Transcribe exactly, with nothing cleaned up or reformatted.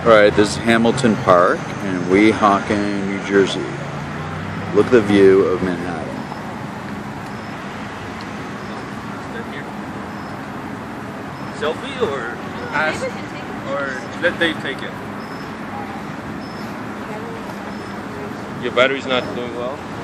Alright, this is Hamilton Park in Weehawken, New Jersey. Look at the view of Manhattan. Selfie or ask or let Dave take it? Your battery's not doing well?